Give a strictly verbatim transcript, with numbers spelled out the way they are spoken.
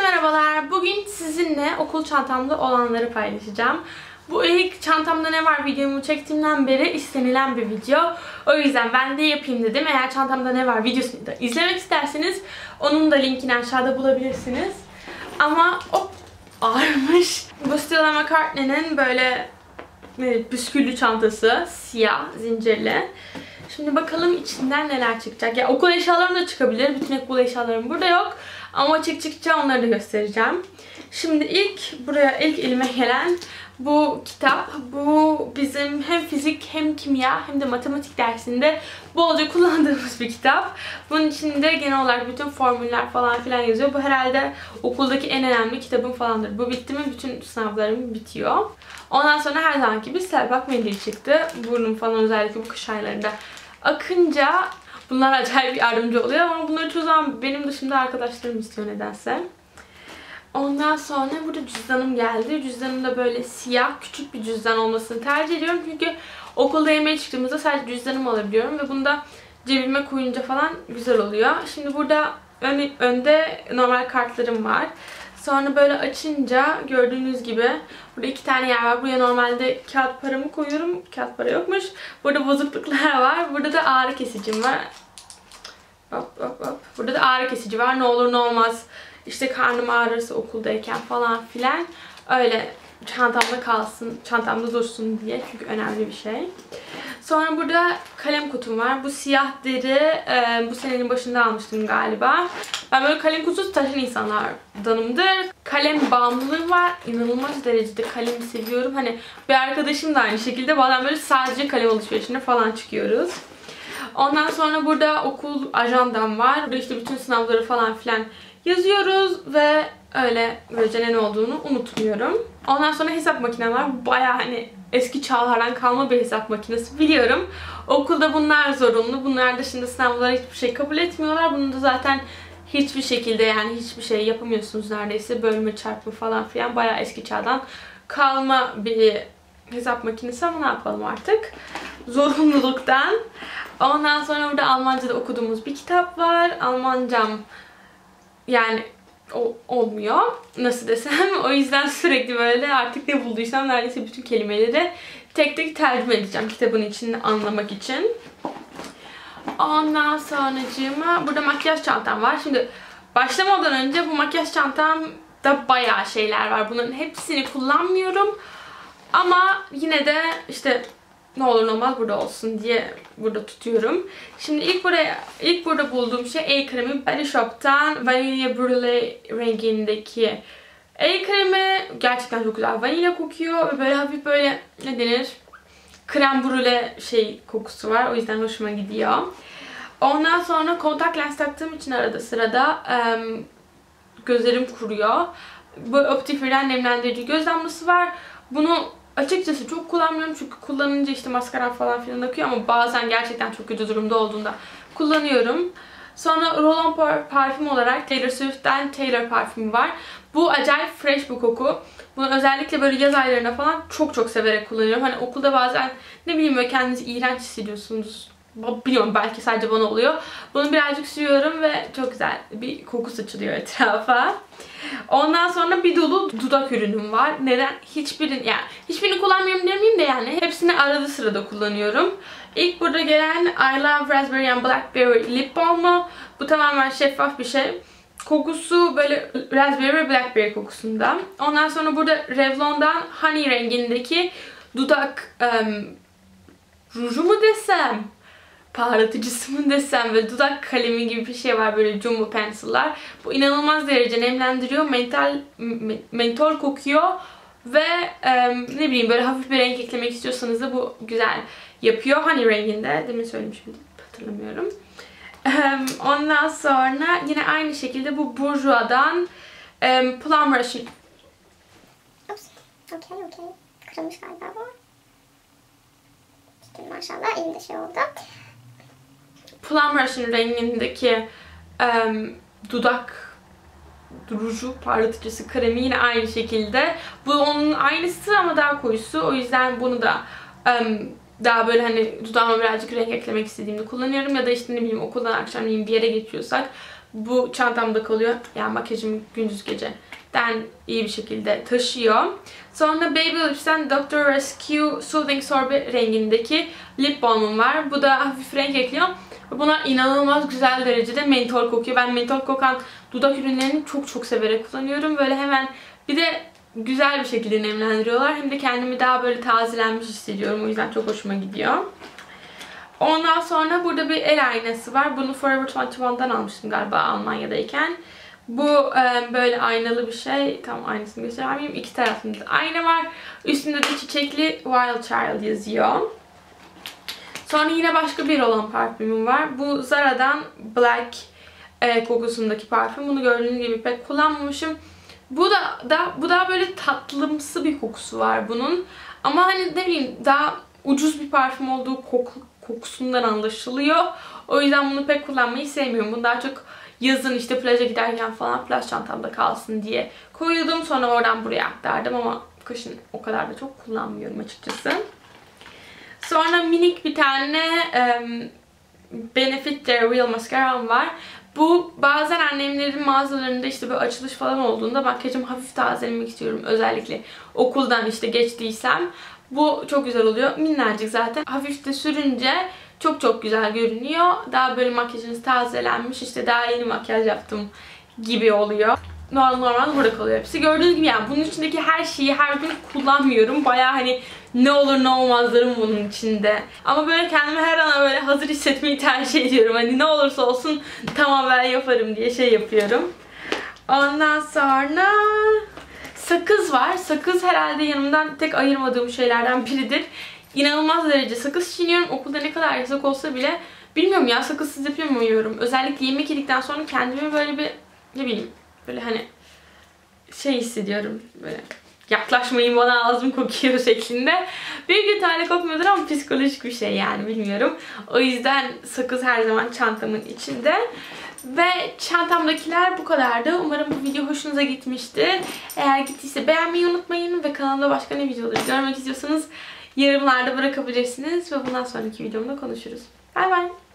merhabalar. Bugün sizinle okul çantamda olanları paylaşacağım. Bu ilk çantamda ne var videomu çektiğimden beri istenilen bir video. O yüzden ben de yapayım dedim. Eğer çantamda ne var videosunu da izlemek isterseniz onun da linkini aşağıda bulabilirsiniz. Ama hop ağırmış. Bu Stella McCartney'nin böyle bisküvili çantası. Siyah, zincirli. Şimdi bakalım içinden neler çıkacak. Ya okul eşyalarım da çıkabilir. Bütün okul eşyalarım burada yok. Ama çıktıkça onları da göstereceğim. Şimdi ilk buraya ilk elime gelen bu kitap. Bu bizim hem fizik hem kimya hem de matematik dersinde bolca kullandığımız bir kitap. Bunun içinde genel olarak bütün formüller falan filan yazıyor. Bu herhalde okuldaki en önemli kitabım falandır. Bu bitti mi bütün sınavlarım bitiyor. Ondan sonra her zamanki bir Selbak mendil çıktı. Burnum falan özellikle bu kış aylarında akınca bunlar acayip yardımcı oluyor ama bunları çoğu zaman benim dışımda arkadaşlarım istiyor nedense. Ondan sonra burada cüzdanım geldi. Cüzdanım da böyle siyah küçük bir cüzdan olmasını tercih ediyorum. Çünkü okulda yemeğe çıktığımızda sadece cüzdanımı alabiliyorum ve bunu da cebime koyunca falan güzel oluyor. Şimdi burada ön, önde normal kartlarım var. Sonra böyle açınca gördüğünüz gibi burada iki tane yer var. Buraya normalde kağıt paramı koyuyorum. Kağıt para yokmuş. Burada bozukluklar var. Burada da ağrı kesicim var. Hop hop hop. Burada da ağrı kesici var. Ne olur ne olmaz. İşte karnım ağrırsa okuldayken falan filan. Öyle çantamda kalsın, çantamda dursun diye. Çünkü önemli bir şey. Sonra burada kalem kutum var. Bu siyah deri. E, bu senenin başında almıştım galiba. Ben böyle kalem kutusu taşıyan insanlardanımdır. Kalem bağımlılığı var. İnanılmaz derecede kalemi seviyorum. Hani bir arkadaşım da aynı şekilde. Bazen böyle sadece kalem alışverişine falan çıkıyoruz. Ondan sonra burada okul ajandam var. Burada işte bütün sınavları falan filan yazıyoruz ve öyle böylece ne olduğunu unutmuyorum. Ondan sonra hesap makinem var. Bayağı hani eski çağlardan kalma bir hesap makinesi biliyorum. Okulda bunlar zorunlu. Bunlar dışında sınavlara hiçbir şey kabul etmiyorlar. Bunu da zaten hiçbir şekilde yani hiçbir şey yapamıyorsunuz neredeyse. Bölme, çarpma falan filan bayağı eski çağdan kalma bir hesap makinesi ama ne yapalım artık. Zorunluluktan. Ondan sonra burada Almanca'da okuduğumuz bir kitap var. Almancam yani o, olmuyor. Nasıl desem. O yüzden sürekli böyle artık ne bulduysam neredeyse bütün kelimeleri tek tek tercüme edeceğim kitabın içini anlamak için. Ondan sonracığıma burada makyaj çantam var. Şimdi başlamadan önce bu makyaj çantamda bayağı şeyler var. Bunların hepsini kullanmıyorum. Ama yine de işte ne olur ne olmaz burada olsun diye burada tutuyorum. Şimdi ilk buraya ilk burada bulduğum şey el kremi. Body Shop'tan Vanilla Brulee rengindeki el kremi. Gerçekten çok güzel. Vanilya kokuyor ve böyle hafif böyle ne denir? Krem brûlée şey kokusu var. O yüzden hoşuma gidiyor. Ondan sonra kontak lens taktığım için arada sırada ıı, gözlerim kuruyor. Bu Optifree'den nemlendirici göz damlası var. Bunu açıkçası çok kullanmıyorum çünkü kullanınca işte maskara falan filan akıyor ama bazen gerçekten çok kötü durumda olduğunda kullanıyorum. Sonra roll-on parfüm olarak Taylor Swift'ten Taylor parfümü var. Bu acayip fresh bir koku. Bunu özellikle böyle yaz aylarında falan çok çok severek kullanıyorum. Hani okulda bazen ne bileyim böyle kendinizi iğrenç hissediyorsunuz. Biliyorum belki sadece bana oluyor. Bunu birazcık sürüyorum ve çok güzel bir koku saçılıyor etrafa. Ondan sonra bir dolu dudak ürünüm var. Neden? Hiçbirini yani hiçbirini kullanmıyorum demeyeyim de yani hepsini arada sırada kullanıyorum. İlk burada gelen I Love Raspberry and Blackberry Lip Balm'u. Bu tamamen şeffaf bir şey. Kokusu böyle raspberry ve blackberry kokusunda. Ondan sonra burada Revlon'dan Honey rengindeki dudak um, ruju mu desem? Parlatıcısı mı desem ve dudak kalemi gibi bir şey var böyle jumbo pencil'lar. Bu inanılmaz derece nemlendiriyor. Mental, mentol kokuyor ve e, ne bileyim böyle hafif bir renk eklemek istiyorsanız da bu güzel yapıyor. Honey renginde. Demin söylemiştim hatırlamıyorum. E, ondan sonra yine aynı şekilde bu Bourjois'dan e, Plum Rush'ın okey okey. Kırılmış galiba bu. İşte maşallah elimde şey oldu. Plum Rush'ın rengindeki um, dudak ruju parlatıcısı kremi yine aynı şekilde. Bu onun aynısı ama daha koyusu. O yüzden bunu da um, daha böyle hani dudağıma birazcık renk eklemek istediğimde kullanıyorum. Ya da işte ne bileyim okuldan akşamleyin bir yere geçiyorsak bu çantamda kalıyor. Yani makyajımı gündüz geceden iyi bir şekilde taşıyor. Sonra Baby Lips'ten Doctor Rescue Soothing Sorbet rengindeki lip balmım var. Bu da hafif renk ekliyor. Buna inanılmaz güzel derecede mentol kokuyor. Ben mentol kokan dudak ürünlerini çok çok severek kullanıyorum. Böyle hemen bir de güzel bir şekilde nemlendiriyorlar. Hem de kendimi daha böyle tazelenmiş hissediyorum. O yüzden çok hoşuma gidiyor. Ondan sonra burada bir el aynası var. Bunu Forever yirmi bir'den almıştım galiba Almanya'dayken. Bu e, böyle aynalı bir şey. Tam aynısını göstereyim. İki tarafında ayna var. Üstünde de çiçekli Wild Child yazıyor. Sonra yine başka bir olan parfümüm var. Bu Zara'dan Black e, kokusundaki parfüm. Bunu gördüğünüz gibi pek kullanmamışım. Bu da, da bu daha böyle tatlımsı bir kokusu var bunun. Ama hani ne bileyim daha ucuz bir parfüm olduğu koku, kokusundan anlaşılıyor. O yüzden bunu pek kullanmayı sevmiyorum. Bunu daha çok yazın işte plaja giderken falan plaj çantamda kalsın diye koyuyordum. Sonra oradan buraya aktardım ama kışın o kadar da çok kullanmıyorum açıkçası. Sonra minik bir tane um, Benefit The Real Mascaram var. Bu bazen annemlerin mağazalarında işte böyle açılış falan olduğunda makyajımı hafif tazelemek istiyorum. Özellikle okuldan işte geçtiysem. Bu çok güzel oluyor. Minnacık zaten. Hafif de sürünce çok çok güzel görünüyor. Daha böyle makyajınız tazelenmiş, işte daha yeni makyaj yaptım gibi oluyor. Normal normal burada kalıyor hepsi. Gördüğünüz gibi yani bunun içindeki her şeyi her gün kullanmıyorum. Baya hani ne olur ne olmazlarım bunun içinde. Ama böyle kendimi her an böyle hazır hissetmeyi tercih ediyorum. Hani ne olursa olsun tamam ben yaparım diye şey yapıyorum. Ondan sonra sakız var. Sakız herhalde yanımdan tek ayırmadığım şeylerden biridir. İnanılmaz derece sakız çiğniyorum. Okulda ne kadar yasak olsa bile bilmiyorum ya, sakızsız yapamıyorum. Özellikle yemek yedikten sonra kendimi böyle bir ne bileyim böyle hani şey hissediyorum, böyle yaklaşmayın bana ağzım kokuyor şeklinde. Büyük ihtimalle kokmuyordur ama psikolojik bir şey yani, bilmiyorum. O yüzden sakız her zaman çantamın içinde. Ve çantamdakiler bu kadardı. Umarım bu video hoşunuza gitmiştir. Eğer gittiyse beğenmeyi unutmayın ve kanalda başka ne videoları görmek istiyorsanız yorumlarda bırakabilirsiniz ve bundan sonraki videomda konuşuruz. Bay bay.